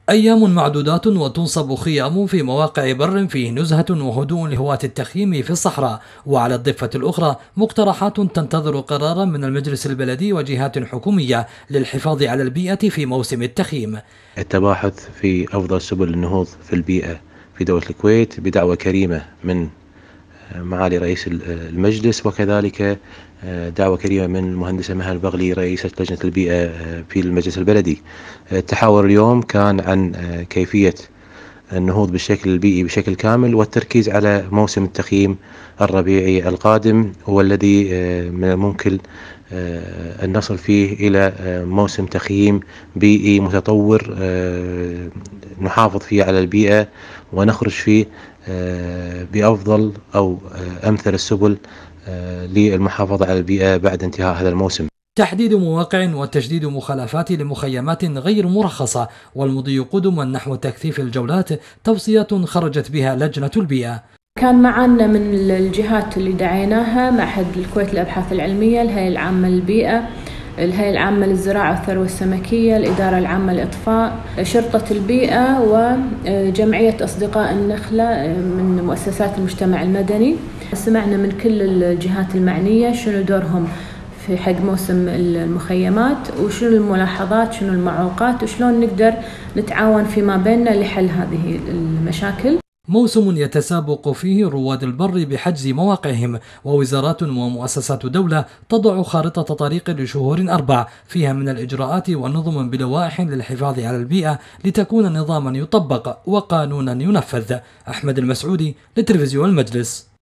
أيام معدودات وتنصب خيام في مواقع بر فيه نزهة وهدوء لهواة التخييم في الصحراء، وعلى الضفة الأخرى مقترحات تنتظر قرارا من المجلس البلدي وجهات حكومية للحفاظ على البيئة في موسم التخييم. التباحث في أفضل سبل النهوض في البيئة في دولة الكويت بدعوة كريمة من معالي رئيس المجلس، وكذلك دعوة كريمة من المهندسة مها البغلي رئيسة لجنة البيئة في المجلس البلدي. التحاور اليوم كان عن كيفية النهوض بالشكل البيئي بشكل كامل، والتركيز على موسم التخييم الربيعي القادم، هو الذي من الممكن أن نصل فيه إلى موسم تخييم بيئي متطور نحافظ فيه على البيئة ونخرج فيه بأفضل أو أمثل السبل للمحافظة على البيئة بعد انتهاء هذا الموسم. تحديد مواقع وتجديد مخالفات لمخيمات غير مرخصة والمضي قدما نحو تكثيف الجولات، توصيات خرجت بها لجنة البيئة. كان معنا من الجهات اللي دعيناها معهد الكويت للأبحاث العلمية، الهيئة العامة للبيئة، الهيئة العامة للزراعة والثروة السمكية، الإدارة العامة للإطفاء، شرطة البيئة، وجمعية أصدقاء النخلة من مؤسسات المجتمع المدني. سمعنا من كل الجهات المعنية شنو دورهم في حق موسم المخيمات، وشنو الملاحظات، شنو المعوقات، وشلون نقدر نتعاون فيما بيننا لحل هذه المشاكل. موسم يتسابق فيه رواد البر بحجز مواقعهم، ووزارات ومؤسسات دولة تضع خارطة طريق لشهور 4 فيها من الإجراءات والنظم بلوائح للحفاظ على البيئة لتكون نظاما يطبق وقانونا ينفذ. أحمد المسعودي لتلفزيون المجلس.